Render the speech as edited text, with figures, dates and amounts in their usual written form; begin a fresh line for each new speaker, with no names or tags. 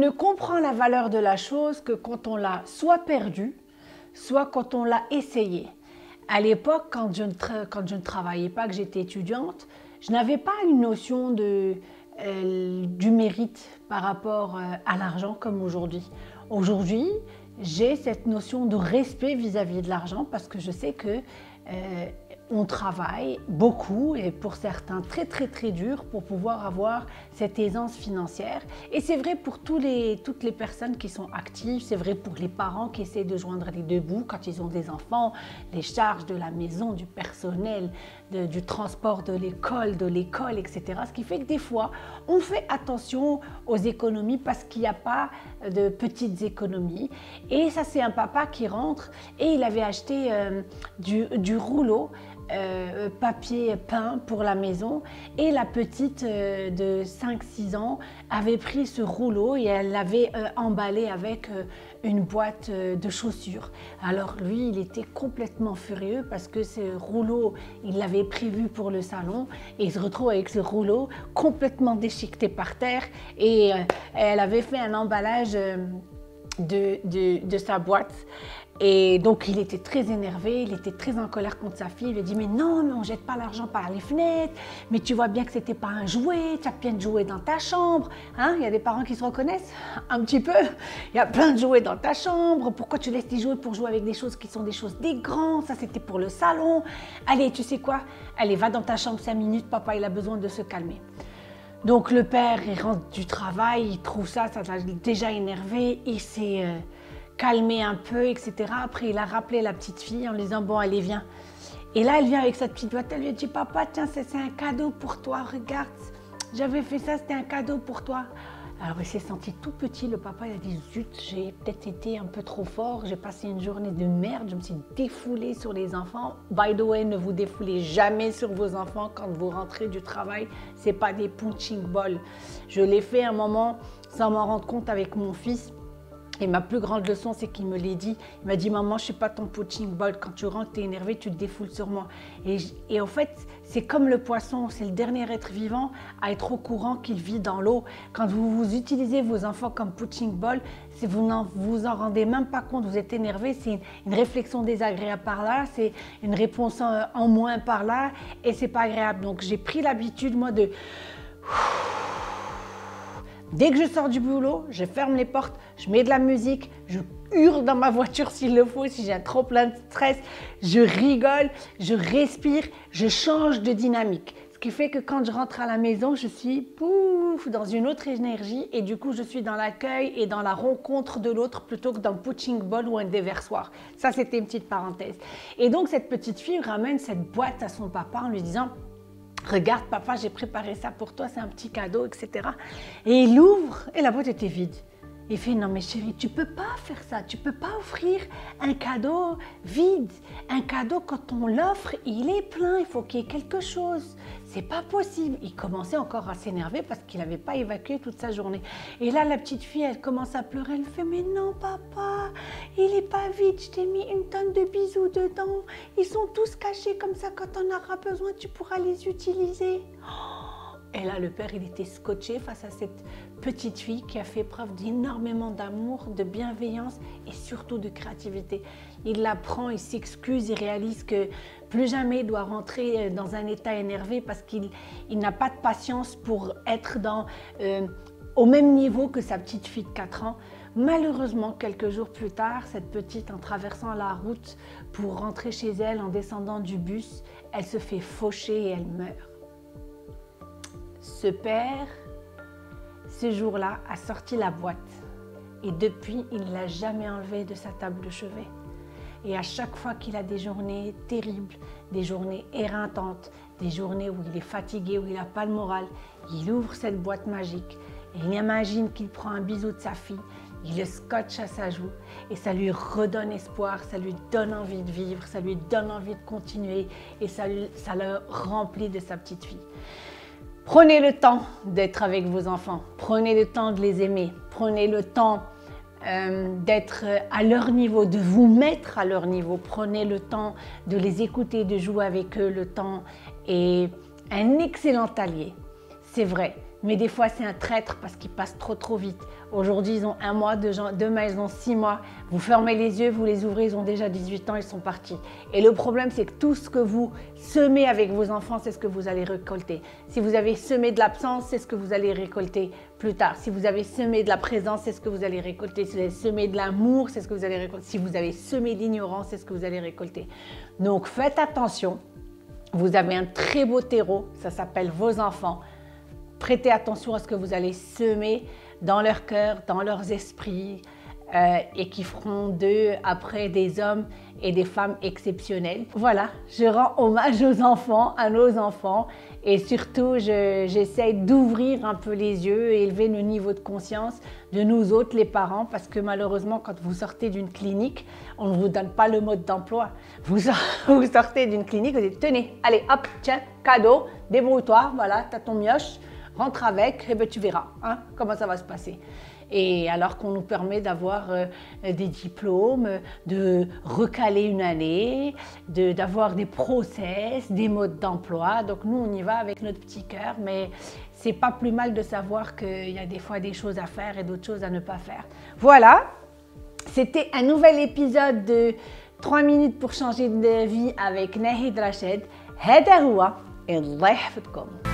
ne comprend la valeur de la chose que quand on l'a soit perdue, soit quand on l'a essayée. À l'époque, quand je ne travaillais pas, que j'étais étudiante, je n'avais pas une notion du mérite par rapport à l'argent comme aujourd'hui. Aujourd'hui, j'ai cette notion de respect vis-à-vis de l'argent parce que je sais que on travaille beaucoup et pour certains très dur pour pouvoir avoir cette aisance financière. Et c'est vrai pour toutes les personnes qui sont actives, c'est vrai pour les parents qui essaient de joindre les deux bouts quand ils ont des enfants, les charges de la maison, du personnel, du transport de l'école, etc. Ce qui fait que des fois, on fait attention aux économies parce qu'il n'y a pas de petites économies. Et ça, c'est un papa qui rentre et il avait acheté du rouleau papier peint pour la maison et la petite de 5-6 ans avait pris ce rouleau et elle l'avait emballé avec une boîte de chaussures. Alors lui, il était complètement furieux parce que ce rouleau, il l'avait prévu pour le salon et il se retrouve avec ce rouleau complètement déchiqueté par terre et elle avait fait un emballage de sa boîte. Et donc il était très énervé, il était très en colère contre sa fille. Il lui a dit mais non, mais on jette pas l'argent par les fenêtres, mais tu vois bien que c'était pas un jouet, tu as plein de jouets dans ta chambre. Hein? Il y a des parents qui se reconnaissent un petit peu. Il y a plein de jouets dans ta chambre, pourquoi tu laisses tes jouets pour jouer avec des choses qui sont des choses des grands, ça c'était pour le salon. Allez, tu sais quoi? Allez, va dans ta chambre 5 minutes, papa il a besoin de se calmer. Donc le père, il rentre du travail, il trouve ça l'a déjà énervé, il s'est calmé un peu, etc. Après, il a rappelé la petite fille en lui disant « Bon, allez, viens ». Et là, elle vient avec sa petite boîte, elle lui a dit « Papa, tiens, c'est un cadeau pour toi, regarde, j'avais fait ça, c'était un cadeau pour toi ». Alors, il s'est senti tout petit, le papa, il a dit « Zut, j'ai peut-être été un peu trop fort, j'ai passé une journée de merde, je me suis défoulée sur les enfants ». By the way, ne vous défoulez jamais sur vos enfants quand vous rentrez du travail, c'est pas des punching balls. Je l'ai fait un moment sans m'en rendre compte avec mon fils. Et ma plus grande leçon, c'est qu'il me l'a dit. Il m'a dit, maman, je ne suis pas ton punching ball. Quand tu rentres, tu es énervé, tu te défoules sur moi. Et en fait, c'est comme le poisson, c'est le dernier être vivant à être au courant qu'il vit dans l'eau. Quand vous utilisez vos enfants comme punching ball, vous vous en rendez même pas compte, vous êtes énervé, c'est une réflexion désagréable par là, c'est une réponse en moins par là, et c'est pas agréable. Donc j'ai pris l'habitude, moi, de... Dès que je sors du boulot, je ferme les portes, je mets de la musique, je hurle dans ma voiture s'il le faut, si j'ai un trop plein de stress, je rigole, je respire, je change de dynamique. Ce qui fait que quand je rentre à la maison, je suis pouf, dans une autre énergie et du coup, je suis dans l'accueil et dans la rencontre de l'autre plutôt que dans le punching ball ou un déversoir. Ça, c'était une petite parenthèse. Et donc, cette petite fille ramène cette boîte à son papa en lui disant « Regarde papa, j'ai préparé ça pour toi, c'est un petit cadeau, etc. » Et il ouvre et la boîte était vide. Il fait « Non mais chérie, tu peux pas faire ça, tu peux pas offrir un cadeau vide. Un cadeau, quand on l'offre, il est plein, il faut qu'il y ait quelque chose. C'est pas possible. » Il commençait encore à s'énerver parce qu'il n'avait pas évacué toute sa journée. Et là, la petite fille, elle commence à pleurer. Elle fait « Mais non papa, il est pas vide, je t'ai mis une tonne de bisous dedans. Ils sont tous cachés comme ça, quand on aura besoin, tu pourras les utiliser. » Et là, le père, il était scotché face à cette petite fille qui a fait preuve d'énormément d'amour, de bienveillance et surtout de créativité. Il la prend, il s'excuse, il réalise que plus jamais il doit rentrer dans un état énervé parce qu'il n'a pas de patience pour être au même niveau que sa petite fille de 4 ans. Malheureusement, quelques jours plus tard, cette petite, en traversant la route pour rentrer chez elle, en descendant du bus, elle se fait faucher et elle meurt. Ce père, ce jour-là, a sorti la boîte et depuis, il ne l'a jamais enlevée de sa table de chevet. Et à chaque fois qu'il a des journées terribles, des journées éreintantes, des journées où il est fatigué, où il n'a pas le moral, il ouvre cette boîte magique et il imagine qu'il prend un bisou de sa fille, il le scotche à sa joue et ça lui redonne espoir, ça lui donne envie de vivre, ça lui donne envie de continuer et ça le remplit de sa petite fille. Prenez le temps d'être avec vos enfants, prenez le temps de les aimer, prenez le temps d'être à leur niveau, de vous mettre à leur niveau, prenez le temps de les écouter, de jouer avec eux. Le temps est un excellent allié, c'est vrai, mais des fois c'est un traître parce qu'il passe trop vite. Aujourd'hui, ils ont 1 mois, demain ils ont 6 mois. Vous fermez les yeux, vous les ouvrez, ils ont déjà 18 ans, ils sont partis. Et le problème, c'est que tout ce que vous semez avec vos enfants, c'est ce que vous allez récolter. Si vous avez semé de l'absence, c'est ce que vous allez récolter plus tard. Si vous avez semé de la présence, c'est ce que vous allez récolter. Si vous avez semé de l'amour, c'est ce que vous allez récolter. Si vous avez semé d'ignorance, c'est ce que vous allez récolter. Donc faites attention. Vous avez un très beau terreau, ça s'appelle vos enfants. Prêtez attention à ce que vous allez semer dans leur cœur, dans leurs esprits et qui feront d'eux après des hommes et des femmes exceptionnels. Voilà, je rends hommage aux enfants, à nos enfants et surtout j'essaye d'ouvrir un peu les yeux et élever le niveau de conscience de nous autres les parents parce que malheureusement quand vous sortez d'une clinique, on ne vous donne pas le mode d'emploi. Vous sortez d'une clinique, vous dites tenez, allez hop, tiens, cadeau, débrouille-toi, voilà, t'as ton mioche. Rentre avec, et ben tu verras hein, comment ça va se passer. Et alors qu'on nous permet d'avoir des diplômes, de recaler une année, d'avoir des process, des modes d'emploi. Donc nous, on y va avec notre petit cœur, mais c'est pas plus mal de savoir qu'il y a des fois des choses à faire et d'autres choses à ne pas faire. Voilà, c'était un nouvel épisode de 3 minutes pour changer de vie avec Nahid Rachid. هذا هو الله يحفظكم.